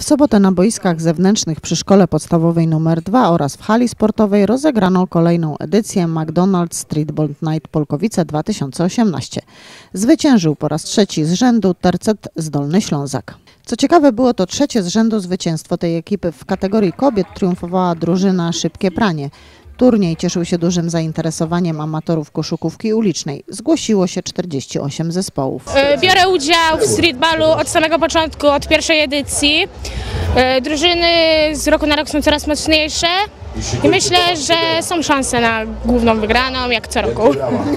W sobotę na boiskach zewnętrznych przy Szkole Podstawowej nr 2 oraz w hali sportowej rozegrano kolejną edycję McDonald's Streetball Night Polkowice 2018. Zwyciężył po raz trzeci z rzędu tercet z Dolny Ślązak. Co ciekawe, było to trzecie z rzędu zwycięstwo tej ekipy. W kategorii kobiet triumfowała drużyna Szybkie Pranie. Turniej cieszył się dużym zainteresowaniem amatorów koszykówki ulicznej. Zgłosiło się 48 zespołów. Biorę udział w streetballu od samego początku, od pierwszej edycji. Drużyny z roku na rok są coraz mocniejsze i myślę, że są szanse na główną wygraną, jak co roku.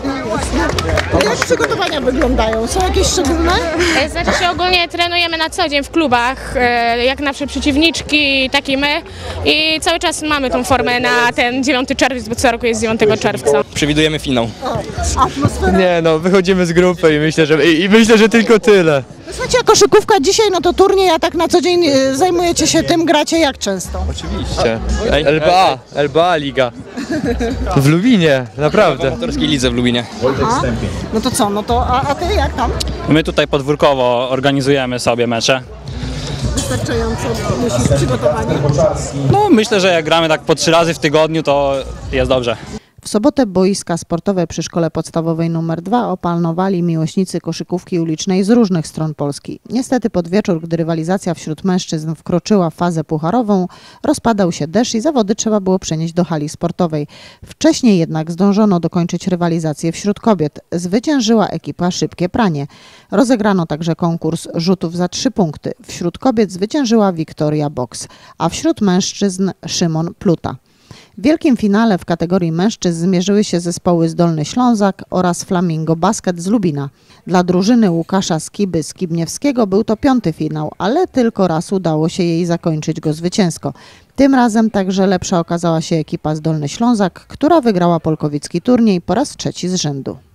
Jak przygotowania wyglądają? Są jakieś szczególne? Znaczy się, ogólnie trenujemy na co dzień w klubach, jak nasze przeciwniczki, tak i my. I cały czas mamy tą formę na ten 9 czerwiec, bo co roku jest 9 czerwca. Przewidujemy finał. Atmosfera? Nie no, wychodzimy z grupy i myślę, że tylko tyle. Słuchajcie, koszykówka dzisiaj, no to turniej, a tak na co dzień zajmujecie się tym, gracie jak często? Oczywiście. LBA Liga. W Lubinie, W naprawdę. amatorskiej lidze w Lubinie. No to co, no to a ty jak tam? My tutaj podwórkowo organizujemy sobie mecze. Wystarczająco musisz przygotowanie? No myślę, że jak gramy tak po 3 razy w tygodniu, to jest dobrze. W sobotę boiska sportowe przy Szkole Podstawowej nr 2 opanowali miłośnicy koszykówki ulicznej z różnych stron Polski. Niestety pod wieczór, gdy rywalizacja wśród mężczyzn wkroczyła w fazę pucharową, rozpadał się deszcz i zawody trzeba było przenieść do hali sportowej. Wcześniej jednak zdążono dokończyć rywalizację wśród kobiet. Zwyciężyła ekipa Szybkie Pranie. Rozegrano także konkurs rzutów za 3 punkty. Wśród kobiet zwyciężyła Wiktoria Boks, a wśród mężczyzn Szymon Pluta. W wielkim finale w kategorii mężczyzn zmierzyły się zespoły z Dolny Ślązak oraz Flamingo Basket z Lubina. Dla drużyny Łukasza Skiby Skibniewskiego był to 5. finał, ale tylko raz udało się jej zakończyć go zwycięsko. Tym razem także lepsza okazała się ekipa z Dolny Ślązak, która wygrała polkowicki turniej po raz 3 z rzędu.